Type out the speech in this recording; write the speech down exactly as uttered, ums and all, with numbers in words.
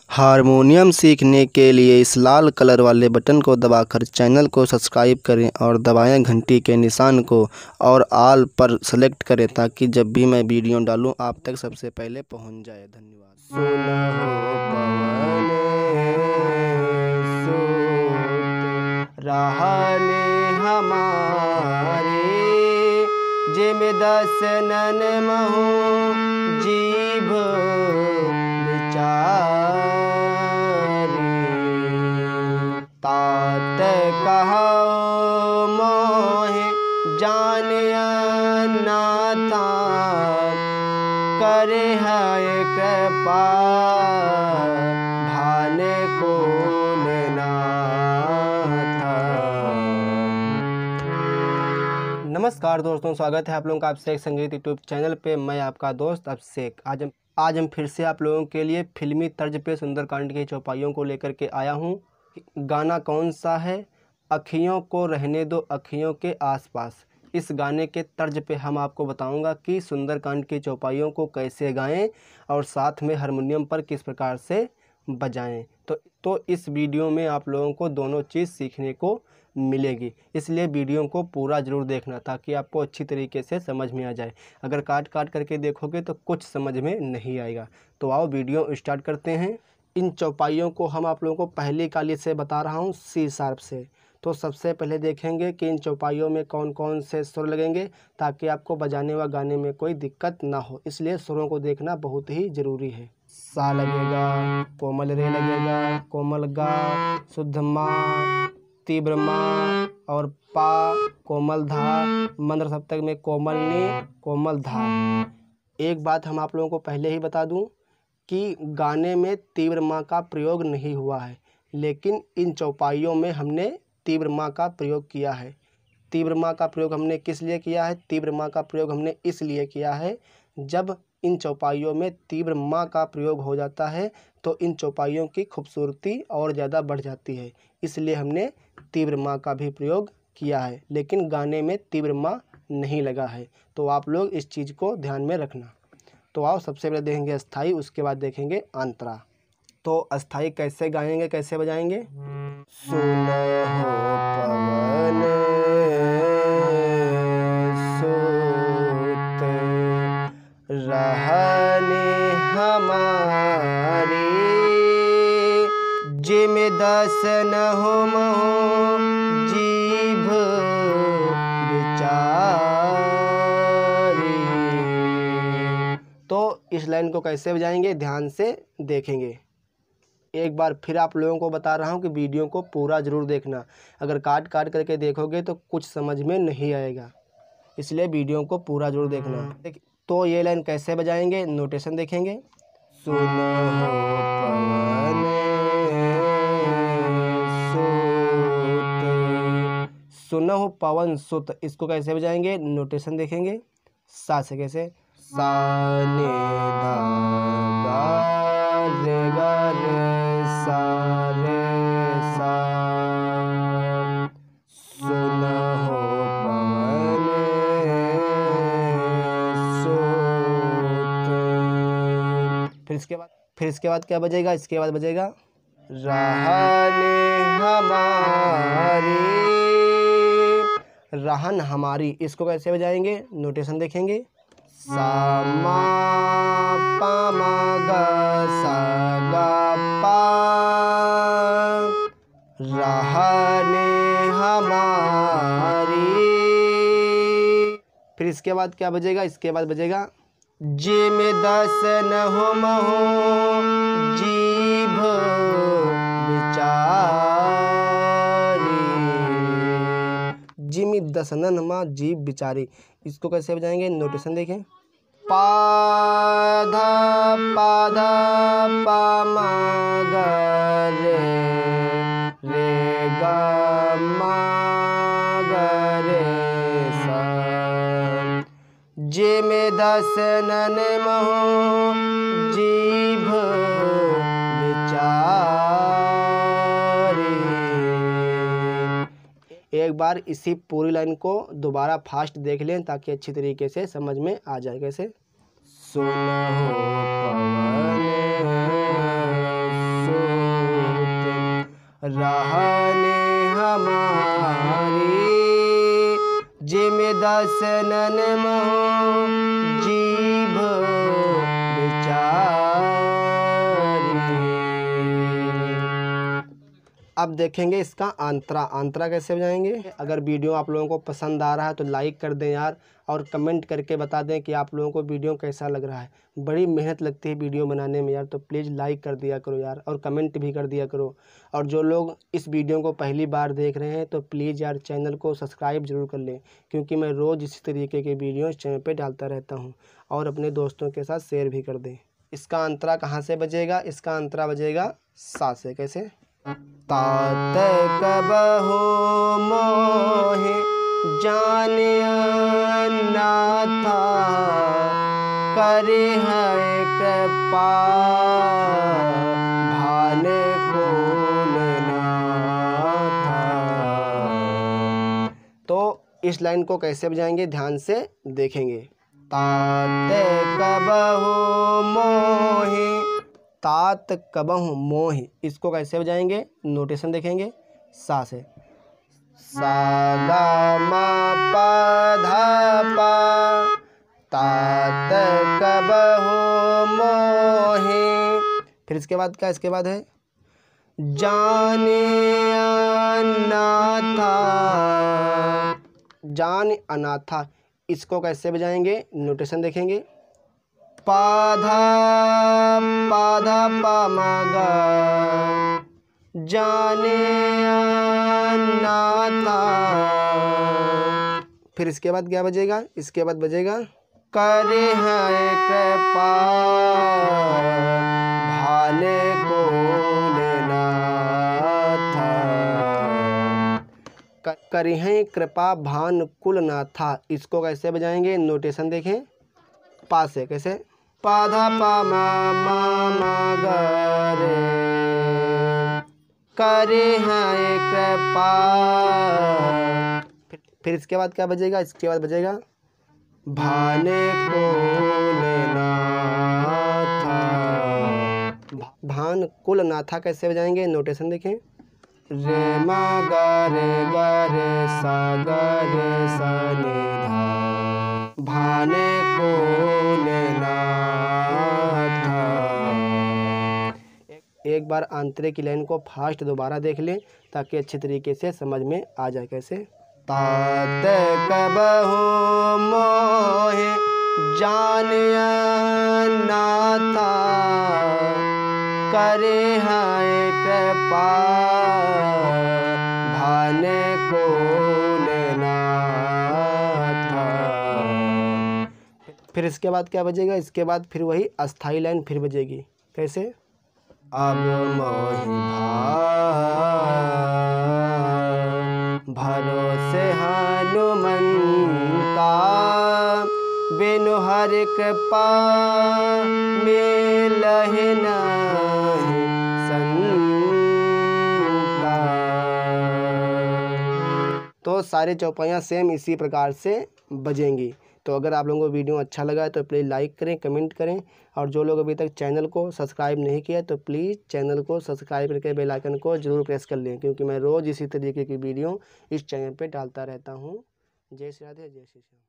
Harmonium सीखने के लिए इस लाल कलर वाले बटन को दबाकर चैनल को सब्सक्राइब करें और दबाएं घंटी के निशान को और ऑल पर सेलेक्ट करें ताकि जब भी मैं वीडियो डालूं आप तक सबसे पहले पहुंच जाए। धन्यवाद। सुनहो पवन सूत रहने हमारे जिम दसनन महु जीभ तात कहो मोहे जानिया नाथा करे है कृपा भाने को नमस्कार दोस्तों, स्वागत है आप लोगों का अभिषेक संगीत यूट्यूब चैनल पे। मैं आपका दोस्त अभिषेक। आज हम आज हम फिर से आप लोगों के लिए फिल्मी तर्ज पे सुंदरकांड की चौपाइयों को लेकर के आया हूँ। गाना कौन सा है? अखियों को रहने दो अखियों के आसपास। इस गाने के तर्ज पे हम आपको बताऊंगा कि सुंदरकांड की चौपाइयों को कैसे गाएं और साथ में हारमोनियम पर किस प्रकार से बजाएं। तो तो इस वीडियो में आप लोगों को दोनों चीज़ सीखने को मिलेगी, इसलिए वीडियो को पूरा ज़रूर देखना ताकि आपको अच्छी तरीके से समझ में आ जाए। अगर काट काट करके देखोगे तो कुछ समझ में नहीं आएगा। तो आओ वीडियो स्टार्ट करते हैं। इन चौपाइयों को हम आप लोगों को पहली काली से बता रहा हूँ, सी शार्प से। तो सबसे पहले देखेंगे कि इन चौपाइयों में कौन कौन से सुर लगेंगे ताकि आपको बजाने व गाने में कोई दिक्कत ना हो, इसलिए सुरों को देखना बहुत ही ज़रूरी है। सा लगेगा, कोमल रे लगेगा, कोमल गा, शुद्ध मा, तीव्र मा और पा, कोमल धा, मंद्र सप्तक में कोमल नी, कोमल धा। एक बात हम आप लोगों को पहले ही बता दूं कि गाने में तीव्र माँ का प्रयोग नहीं हुआ है, लेकिन इन चौपाइयों में हमने तीव्र माँ का प्रयोग किया है। तीव्र माँ का प्रयोग हमने किस लिए किया है? तीव्र माँ का प्रयोग हमने इसलिए किया है, जब इन चौपाइयों में तीव्र माँ का प्रयोग हो जाता है तो इन चौपाइयों की खूबसूरती और ज़्यादा बढ़ जाती है, इसलिए हमने तीव्र माँ का भी प्रयोग किया है। लेकिन गाने में तीव्र माँ नहीं लगा है, तो आप लोग इस चीज़ को ध्यान में रखना। तो आओ सबसे पहले देखेंगे अस्थाई, उसके बाद देखेंगे अंतरा। तो अस्थाई कैसे गाएंगे, कैसे बजाएंगे? सुनहो पवन सूत रहने हमारे जिम दसन हो महु जीभ बिचारी। तो इस लाइन को कैसे बजाएंगे ध्यान से देखेंगे। एक बार फिर आप लोगों को बता रहा हूँ कि वीडियो को पूरा ज़रूर देखना। अगर काट काट करके देखोगे तो कुछ समझ में नहीं आएगा, इसलिए वीडियो को पूरा ज़रूर देखना। तो ये लाइन कैसे बजाएंगे, नोटेशन देखेंगे। सुनहो पवन सूत, सुनहो पवन सुत, इसको कैसे बजाएंगे, नोटेशन देखेंगे। सा से कैसे? सा ने धा गा रे गा रे सा रे सा। सुनहो पवन सूत। फिर इसके बाद फिर इसके बाद क्या बजेगा? इसके बाद बजेगा रहने हमारी, रहन हमारी, इसको कैसे बजाएंगे, नोटेशन देखेंगे। सा मा पा मा गा सा गा पा, रहने हमारी। फिर इसके बाद क्या बजेगा? इसके बाद बजेगा जिम दसन हो महु जीभ बिचारी, जिम दसनन माँ जीभ बिचारी, इसको कैसे बजाएंगे, नोटेशन देखें। पाधा पाधा पा मा गा रे रे गा मा गा रे सा, जिम दसनन महु जीभ बिचारी। एक बार इसी पूरी लाइन को दोबारा फास्ट देख लें ताकि अच्छी तरीके से समझ में आ जाए। कैसे? सुनहो पवन रसनन महु जीभ अब देखेंगे इसका आंतरा। आंतरा कैसे बजाएंगे। अगर वीडियो आप लोगों को पसंद आ रहा है तो लाइक कर दें यार, और कमेंट करके बता दें कि आप लोगों को वीडियो कैसा लग रहा है। बड़ी मेहनत लगती है वीडियो बनाने में यार, तो प्लीज़ लाइक कर दिया करो यार, और कमेंट भी कर दिया करो। और जो लोग इस वीडियो को पहली बार देख रहे हैं तो प्लीज़ यार चैनल को सब्सक्राइब ज़रूर कर लें, क्योंकि मैं रोज़ इसी तरीके के वीडियो इस चैनल पर डालता रहता हूँ। और अपने दोस्तों के साथ शेयर भी कर दें। इसका अंतरा कहाँ से बजेगा। इसका अंतरा बजेगा सा से। कैसे। तात कबहु मोहि जानिया नाथा करिह कृपा भान कुल नाथा। तो इस लाइन को कैसे बजाएंगे ध्यान से देखेंगे। तात कबहु मोहि, तात कबहु मोहि, इसको कैसे बजाएंगे नोटेशन देखेंगे। सा से। सा गा मा पा धा पा तात कबहु मोहि। फिर इसके बाद क्या, इसके बाद है जाने अनाथा, जान अनाथा, इसको कैसे बजाएंगे नोटेशन देखेंगे। पाधा पाधा पामागा जाने अनाथा। फिर इसके बाद क्या बजेगा, इसके बाद बजेगा करे है कृपा भाले कुल नाथा। करे हैं कृपा भान कुल नाथा, इसको कैसे बजाएंगे नोटेशन देखें। पा से। कैसे। पाधा पा मा मा मा गा रे करे हैं कृपा। फिर, फिर इसके बाद क्या बजेगा, इसके बाद बजेगा भाने कुल नाथा। भान कुल नाथा कैसे बजाएंगे नोटेशन देखें। रे मा गा रे गा रे सा गा रे सा नि धा भाने कुल नाथा। एक बार आंतरे की लाइन को फास्ट दोबारा देख लें ताकि अच्छे तरीके से समझ में आ जाए। कैसे। तात कबहु मोहि जानिया नाथा करे हैं कृपा भाने कुल नाथा। फिर इसके बाद क्या बजेगा, इसके बाद फिर वही अस्थाई लाइन फिर बजेगी। कैसे। अब मोहि भरोसे हनुमंता बिनु हरि कृपा मिलहि नहि संता। तो सारे चौपाइयाँ सेम इसी प्रकार से बजेंगी। तो अगर आप लोगों को वीडियो अच्छा लगा है तो प्लीज़ लाइक करें, कमेंट करें, और जो लोग अभी तक चैनल को सब्सक्राइब नहीं किया तो प्लीज़ चैनल को सब्सक्राइब करके बेल आइकन को जरूर प्रेस कर लें, क्योंकि मैं रोज़ इसी तरीके की वीडियो इस चैनल पे डालता रहता हूँ। जय श्री राधे, जय श्री श्याम।